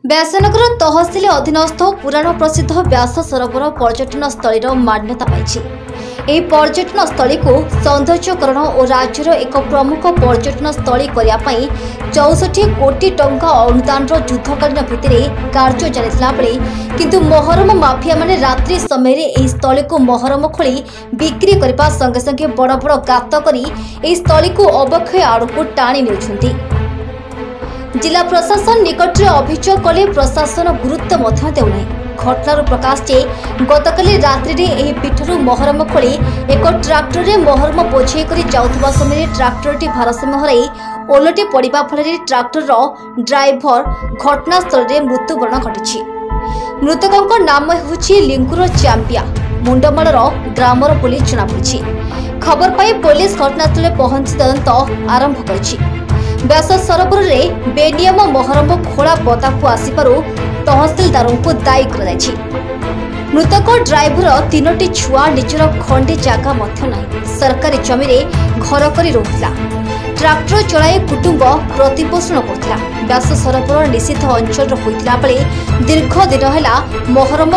व्यासनगर तहसिल अधीनस्थ पुराण प्रसिद्ध व्यास सरोवर पर्यटन स्थल मान्यता पाई। यह पर्यटन स्थल को सौंदर्यकरण और राज्यर एक प्रमुख पर्यटन स्थल करने 64 कोटी टंका अनुदान युद्धकालीन भित्तिरे कार्य चलता बेले किंतु मोहरम माफिया माने रात्रि समय यह स्थल को मोहरम खोली बिक्री करने संगे संगे बड़ बड़ गात करी यह स्थल को अवक्षय आड़ को टाणी नेउछंती। जिला प्रशासन निकट में अभियोग कले प्रशासन गुरुत्व देउना। घटनार प्रकाश जे गतकाली रात्रि में पीठरू मोहरम खोली एक ट्राक्टर में मोहरम बोझे कर जाउथबा समय ट्राक्टरटी भारसाम्य हराई ओलटी पड़िबा फल ट्राक्टर ड्राइवर घटनास्थल में मृत्युवरण घटी। मृतकों नाम होछि लिंकुर चांपिया मुंडमालर ग्रामर बोली जनापड़ी। खबर पाई पुलिस घटनास्थल पहुंची तदंत आरंभ करिछि। व्यास सरोवर में बेनियम मोहरम खोला पदाकू आसपारू तहसिलदार को दायी कर मृतक ड्राइवर तीनोटी छुआ निजर खंडे जगह सरकारी जमी घर कर रोला ट्राक्टर चलाई कुटुंब प्रतिपोषण करता। व्यास सरोवर निषिद्ध अंचल होता बेले दीर्घ दिन है मोहरम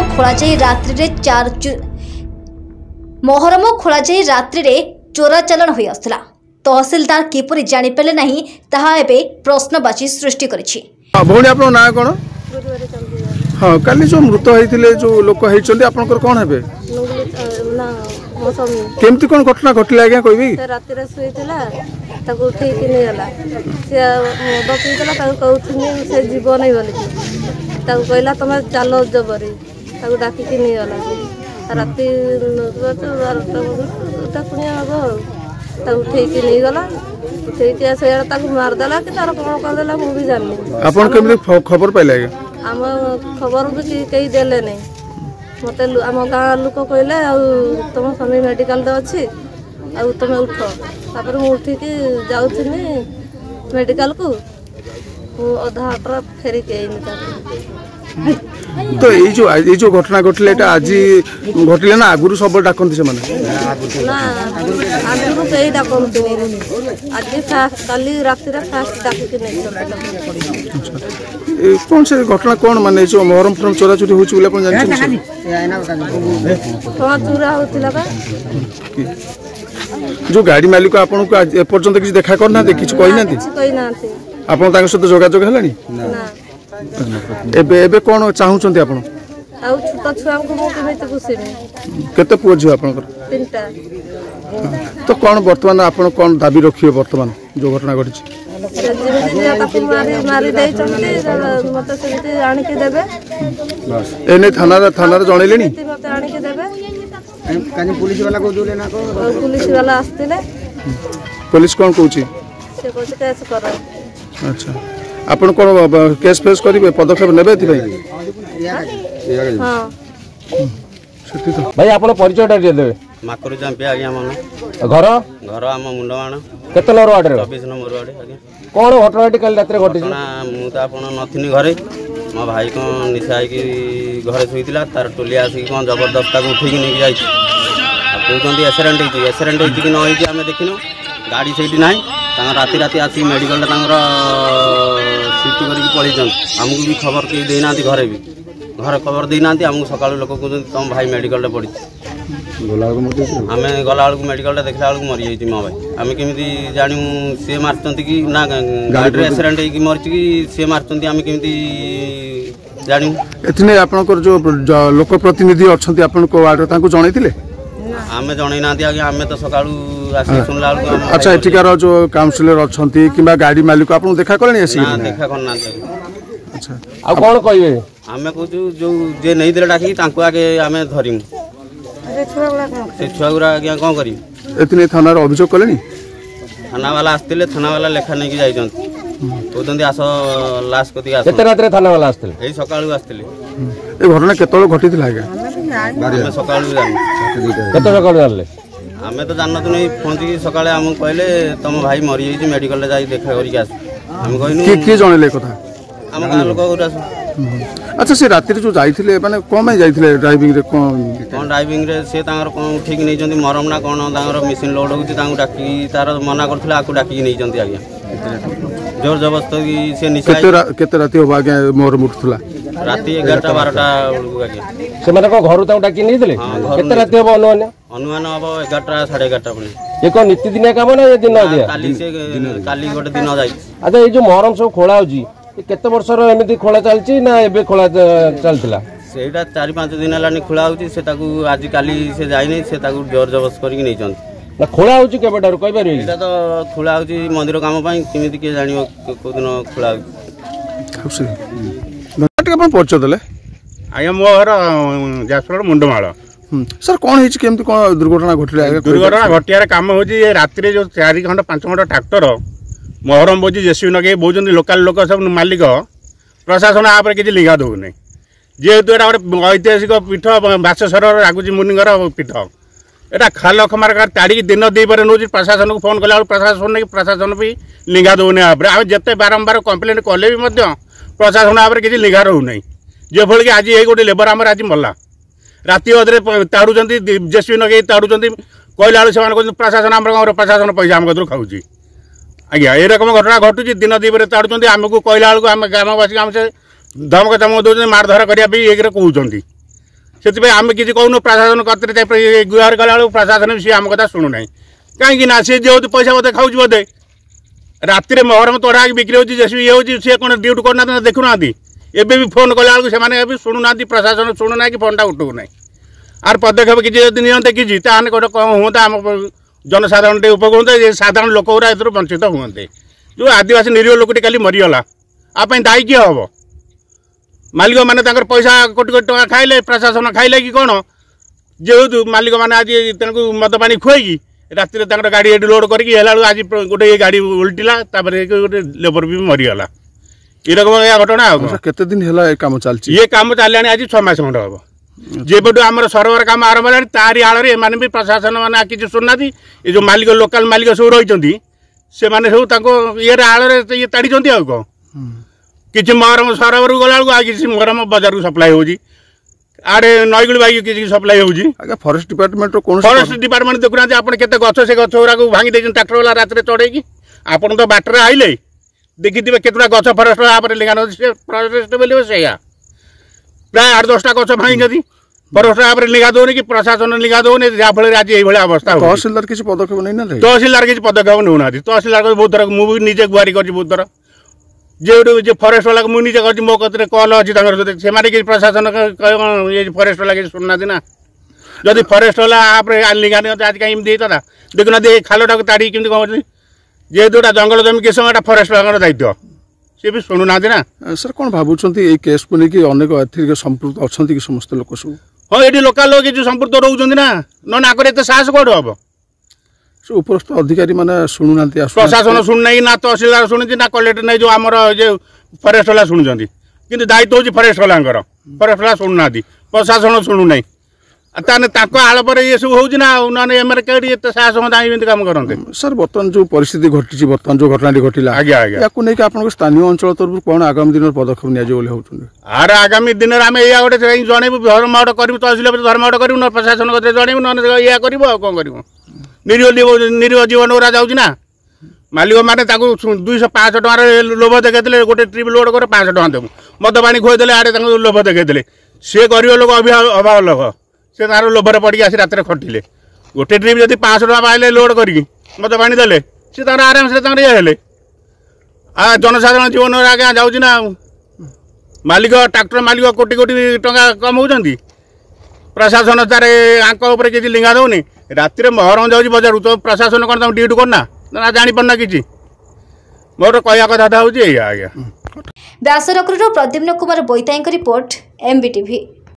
खोल रात्रि चोराचालाण हो आसुला। तहसिलदार किपरि जानि पेले नहीं ताहा एबे प्रश्नवाची सृष्टि करिछि। भौणी आपन ना कोन? हां काली जो मृत होइथिले जो लोक होइचंदी आपनकर कोन हेबे? ना मौसमी केमती कोन घटना घटिला आज्ञा कहबी? राति रे सुइतिला ताको उठै कि नै होला से बकितला ताको कहउथिनी से जीवन नै बोली ताको कहला तमे चालो जबरी ताको डाकी कि नै होला राति ताकुनी आगो उठेकी नहीं गला उठेकी मारदेला कि तार कौन करदेला मु भी जाननी। आपन केमि खबर पाइले? आम खबर भी कई देले नहीं मत आम गाँ लोक कहले तुम स्वामी मेडिकल अच्छी तुम उठ तापर मु उठिकी जाऊनी मेडिकल को अधा हाटर फेरिक तो ये जो घटना घटले आज घटले ना आगुरी सब डाकती से ना आगुरी कई डाकती आज काली राति फास्ट डाकिक कौन से घटना कौन माने जो मोहरम फरम चोरा चोरी होची बोले कोन जानि चोरा होतिला बा जो गाड़ी मालिक आपन को ए पर्यंत किछ देखा करना दे किछ कहि ना आपन ताके सहित जोगाजोग हेलानी ना एबे एबे कोन चाहउचंती आपन आउ छोटा छुआ को मो केते पुसिनी केते पुओ झियो आपन तीनटा तो कोन वर्तमान आपन कोन दाबी रखियो वर्तमान जो घटना घटी मारी दे चंती मते सेती आनी के देबे बस एने थाना रे जणैलेनी मते आनी के देबे कानी पुलिस वाला को जोले ना को पुलिस वाला आस्तिले पुलिस कोन कहूची से कोच केस करो। अच्छा आपन कोन केस फेस करिवे पदक्षेप नेबे थि भाई? हां सती तो भाई आपन परिचय दे देबे। माकरू चांपिया आज्ञा मन घर घर आम मुंडमाण केते नंबर वार्ड रे 24 नंबर वार्ड आज्ञा कोन घटनाटी कल रात रे घटी ना मु त आपन नथिनी घरे मो भाई को निशाई की घरे सुइतिला तार टोली आसी कोन जबरदस्त को उठिक नै जाई कहउतंती एक्सीडेंट होई कि न होई कि हमें देखिनो गाड़ी सेठी नाही तांगा राति राति आसी मेडिकल तांगर शिफ्ट करके पळै जन हमकु भी खबर के देना घरे भी घर खबर देना हमको सकाळ लोक कहउतंती तुम भाई मेडिकल पड़ी आमे गला मेडिकल देखला मरी जाइए मो भाई आम केमी जानू सी मार्चंती कि ना गाड़ी एक्सीडेंट होगी मरी कि सी मार्चंती आम केमी जानू एथने आपनकर जो लोक प्रतिनिधि अच्छी आपन को वार्ड तांको जणैतिले? आमे जणै नांती आज्ञा आमे तो सकाळू आसी सुनला अच्छा एठिकार जो काउंसिलर अच्छी कि गाड़ी मालिक आपन देखा करनी आसी ना देखा करना। अच्छा आ कोन कहबे? आमे कहू जो जे नहीं देले डाकी तांको आगे आमे धरिमु से छुआ गुरा आज्ञा कौन करी एतने थाना रे अभियोग कलेनी? थाना वाला आस्तिले थाना वाला लेखा नै कि जाइछन कहउतंती आस लाश कति आस केते रात रे थाना वाला आस्तिले? एई सकाळू आस्तिले। ए घटना केतळ घटिथिला आज्ञा? आमे सकाळू जानु केते सकाळू जानले? आमे तो जानत नै पहुंची कि सकाळे हम कहले तुम भाई मरि जाई मेडिकल रे जाई देखा करी आस हम कहनु के जणले कथा हम गां लोक गुरा। अच्छा से राति जो जाइथिले माने कोन जाइथिले ड्राइविंग रे कोन ड्राइविंग रे से तांगर कोन ठीक नै जंती मरम ना कोन तांगर मशीन लोड होती तांगु डाकी तार मना करथिला आकु डाकी नै जंती आज्ञा जोर जबरदस्ती से निशा केते राति हो आगे मोर मुठुला राति 11टा 12टा बेलू आगे से माने को घर ताऊ डाकी नहीं दिले केते राति हो अनुमान अब 11टा 11:30 बने ये को नीति दिन काम ना ये दिन दिया काली गोटे दिन जाई। अच्छा ये जो मोहरम सब खोला होजी केते वर्षर एमिति खोला चलची ना एबे खोला चलतिला सेटा 4-5 दिन हलानी खोला होची से ताकू आज काली से जाई नै से ताकू जोर जबरदस्ती करके नै चंत ना खोला होची केबेटार कहि पारि एटा तो खोला होची मंदिर काम पई किमिति के जानियो को दिन खोला होची नट के पहुंच देले आया मोर जासपुर मुंडमाळ सर कौन है केमती कौन दुर्घटना घटिला दुर्घटना घटियार काम होची रात्रि जो 4 घंटा 5 घंटा ट्रैक्टर मोहरम बोजी जेसीबी नगे बोजन लोकल लोक सब मालिक प्रशासन आप किसी लिखा दौ नहीं जेहेतु एटा गोटे ऐतिहासिक पीठ बासेश्वर रागुजी मुनिंगर पीठ एटा खाल खमार ताड़ी दिन दीपर नौ प्रशासन को फोन कला प्रशासन नहीं प्रशासन भी लिखा दौने आम जिते बारंबार कम्प्लेन कले भी प्रशासन आप किसी लिखा रोना जेभली कि आज ये गोटे लेबर आम आज मला राति अधे ताड़ुंट जेसीबी नगे ताड़ुंट कहला से प्रशासन आम प्रशासन पैसा आम कदर खाऊँ आज्ञा ये रकम घटना घटुची दिन दीपर ताड़ुंट आमको कहला बेलू आम ग्रामवासी आम से धमक चमक दौरान मारधर करने एक कहते से आम किसी कहूँ प्रशासन कतरे गुहार कला प्रशासन सी आम कथा शुणुना कहीं सी जेहतु पैसा बोधे खाऊ बोधे राति मोहरम तोड़ा बिक्री होती जेसीबी ये होती सी कौन ड्यूटी करना देखुना एबे भी फोन कला बेलू से शुणुना प्रशासन शुणुना कि फोनटा उठाऊना आर पदक्षेप किसी नियंते किसी ताने गोटे कम हाँ आम जनसाधारण टे उपकृत होते साधारण लोक गुरा ए वंचित हुए जो आदिवासी निरीह लोक खाली मरीगला आप दायी किए हम मालिक मैंने पैसा कोटी कोटी टका खाइले प्रशासन खाइले कि कौन जेहेतु मालिक मैंने आज मद पानी खुआई राति गाड़ी ये लोड करके आज गोटे ये गाड़ी उल्टिला गोटे लेबर भी मरीगला ये रकम घटना केते दिन है काम चलती ये काम चलिए आज 6 मास खंड हम जेबू आम सरवर काम आरंभ है तारी आड़ एम भी प्रशासन मैंने किसी शुणुना ये जो मालिक लोकाल मालिक सब रही से मैंने सब ये आड़ ये ताड़ी आ कौन किसी मोहरम सरवर गला बेलू किसी मोहरम बजार को सप्लाई होजी आड़े नईगुड़ी बाइक किसी सप्लाई होजी फॉरेस्ट डिपार्टमेंट फॉरेस्ट डिपार्टमेंट देखुना आप केते गछ से गछ गुरा भांगी देछन ट्रैक्टर वाला रात चढ़ेगी आपन तो बाटर आइले देखिथिबे केतुना गछ फॉरेस्ट आप लिखा से फॉरेस्ट बोलियो सेया प्राय 8-10टा गछ भांगी जदी फॉरेस्ट आप लिखा दौने कि प्रशासन लिखा दौने जहाँफल आज ये अवस्था तहसीलदार किसी पदक्षेप नहीं तहसीलदार किसी पदक्षेप नौना तहसीलदार बहुत थर मुझे निजे गुहारी कर बहुत थर जे फॉरेस्ट वाला मुझे निजे कर मो कतरे कल अच्छी से प्रशासन ये फॉरेस्ट वाला किसी शुणुना ना जदि फॉरेस्ट वाला आप लिखा आज कहीं देता देखुना दे खालटा ताड़ी कमी कौन जेहेतु जंगल जमी किस फॉरेस्ट वाला दायित्व सी भी शुणुना ना सर कौन भावुंट ये केस को लेकिन अनेक एथिक संपृक्त अच्छा कि समस्त लोक सब हाँ ये लोकल लोग जो संपृक्त रोच ना ना आगे एत साहस कौन हम उपरस्थ अधिकारी मैंने शुणुना प्रशासन शुणुना ना तहसीलदार शुणी ना कलेक्टर नहीं जो आम फॉरेस्ट वाला शुणुंट कि दायित्व हूँ फॉरेस्ट वाला फॉरेस्ट वाला शुणुना प्रशासन शुणुना ताने आड़ पर ये सब हो ना एम कहीं साहस हाँ काम करते सर बर्तमान जो परिस्थिति घटी बर्तमान जो घटना घटला आज्ञा आज्ञा या नहीं स्थानीय अंचल तरफ कौन आगामी दिन पदक्षेप नि आर आगामी दिन आम या गोटे जनइबू धर्मघट करूँ तहसील धर्मघट करूँ ना प्रशासन जनइबू ना या कर कौन कर निरीह जीवन गुरा जाऊँना मालिक मैंने 200-500 टकार लोभ देखते गोटे ट्रिप लोड कर 500 टका देव मद पानी खुआईदे आड़े लोभ देखते सी गरीब लोक अभाव लोक से तार लोभर पड़ी आसी रात खटिले गोटे ट्रिप जब 500 टका पाइले लोड करके मद पानी देले सी आराम से ये हेले जनसाधारण जीवन आगे जाऊँना मालिक ट्रैक्टर मालिक कोटी कोटी टका कमाऊँच प्रशासन तार आंक किसी लिंगा दौनी राति मोहरम जाऊँगी बजार तो प्रशासन कौन तुम ड्यूटी करना ना जापारना कि मोर कह कथा हूँ आज्ञा व्यासरक्र प्रद्युम्न कुमार बैताई रिपोर्ट MBTV।